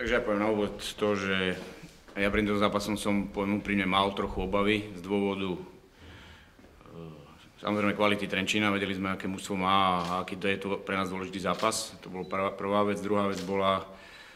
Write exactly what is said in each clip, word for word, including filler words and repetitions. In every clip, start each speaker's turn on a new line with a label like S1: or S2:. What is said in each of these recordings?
S1: Takže ja poviem na úvod to, že ja pred tým zápasom som, poviem úprimne, mal trochu obavy z dôvodu samozrejme kvality Trenčína. Vedeli sme, aké mužstvo má a aký to je to pre nás dôležitý zápas. To bola prvá, prvá vec. Druhá vec bola,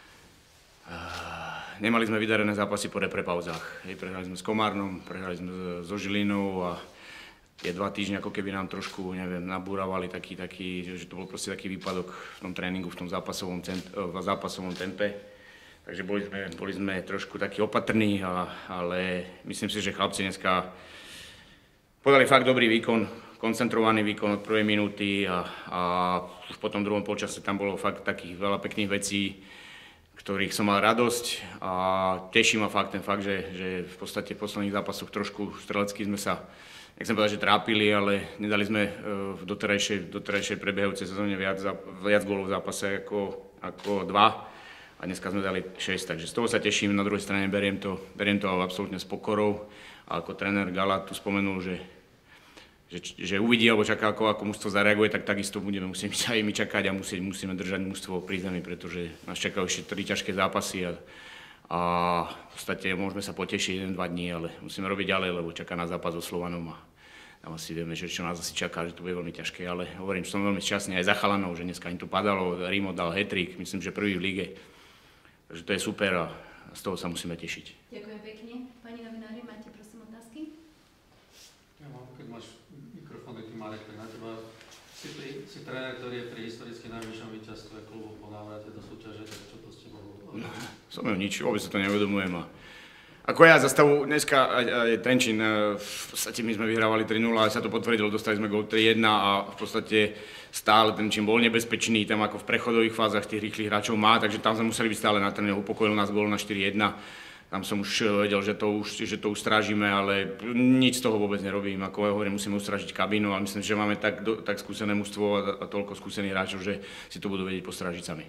S1: nemali sme vydarené zápasy po reprepauzách. Hej, prehrali sme s Komárnom, prehrali sme so Žilinou a tie dva týždne ako keby nám trošku, neviem, nabúravali taký, taký, že to bol proste taký výpadok v tom tréningu, v tom zápasovom, cent, v zápasovom tempe. Takže boli sme, boli sme trošku takí opatrní, a, ale myslím si, že chlapci dneska podali fakt dobrý výkon, koncentrovaný výkon od prvej minúty a, a už po tom druhom polčase tam bolo fakt takých veľa pekných vecí, ktorých som mal radosť a teší ma fakt ten fakt, že, že v podstate v posledných zápasoch trošku strelecky sme sa, nechcem povedať, že trápili, ale nedali sme v doterajšej, doterajšej prebiehajúcej sezóne viac, viac gólov v zápase ako, ako dva. A dneska sme dali šesť, takže z toho sa teším. Na druhej strane beriem to, beriem to absolútne s pokorou. A ako tréner Gala tu spomenul, že, že, že uvidí alebo čaká, ako, ako mužstvo zareaguje, tak takisto budeme musieť aj my čakať a musieť, musíme držať mužstvo pri zemi, pretože nás čakajú ešte tri ťažké zápasy a, a v podstate môžeme sa potešiť jeden, dva dní, ale musíme robiť ďalej, lebo čaká nás zápas so Slovanom a tam asi vieme, že čo nás asi čaká, že to bude veľmi ťažké, ale hovorím, že som veľmi šťastný aj za chalanov, že dneska im to padalo, Rimo dal hat-trick, myslím, že prvý v líge. Takže to je super a z toho sa musíme tešiť.
S2: Ďakujem pekne. Pani novinári, máte prosím otázky?
S3: Ja mám, keď máš mikrofón, je tým Marek, tak na teba si, pri, si tréner, ktorý je pri historicky najvyššom víťazstve klubu po návrate do súťaže, tak čo to s tebou bolo?
S1: No, som mnou nič, vôbec sa to neuvedomujem. A ako ja za stavu dneska aj, aj Trenčín, v podstate my sme vyhrávali tri nula, ale sa to potvrdilo, dostali sme gól tri jedna a v podstate stále Trenčín bol nebezpečný, tam ako v prechodových fázach tých rýchlych hráčov má, takže tam sme museli byť stále na tréne, upokojil nás gól na štyri jedna. Tam som už vedel, že to už, že to už strážime, ale nič z toho vôbec nerobím. Ako ja hovorím, musíme ustrážiť kabínu, ale myslím, že máme tak, tak skúsené mužstvo a, a toľko skúsených hráčov, že si to budú vedieť postrážiť sami.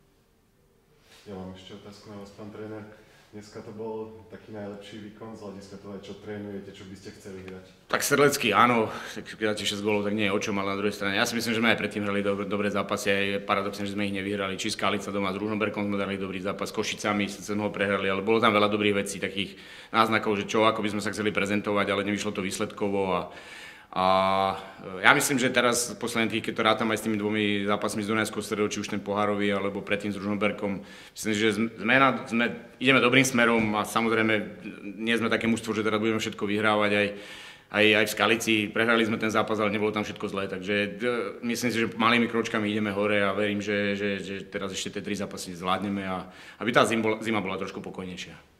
S4: Ja mám ešte otázku na vás, pán tréner. Dneska to bol taký najlepší výkon z hľadiska toho, čo trénujete, čo by ste chceli hrať? Tak
S1: strelecky áno, keď dáte šesť gólov, tak nie je o čom, ale na druhej strane. Ja si myslím, že sme aj predtým hrali do, dobré zápasy, aj paradoxne, že sme ich nevyhrali. Či Skalica doma s Ružomberkom sme dali dobrý zápas, s Košicami sme ho prehrali, ale bolo tam veľa dobrých vecí, takých náznakov, že čo, ako by sme sa chceli prezentovať, ale nevyšlo to výsledkovo. A, a ja myslím, že teraz posledných tých, keď to rátam aj s tými dvomi zápasmi z Dunajskou Stredou, či už ten pohárový, alebo predtým s Ružomberkom, myslím, že sme na, sme, ideme dobrým smerom a samozrejme nie sme také mužstvo, že teraz budeme všetko vyhrávať aj, aj, aj v Skalici. Prehrali sme ten zápas, ale nebolo tam všetko zlé, takže myslím si, že malými kročkami ideme hore a verím, že, že, že teraz ešte tie tri zápasy zvládneme a aby tá zima bola, zima bola trošku pokojnejšia.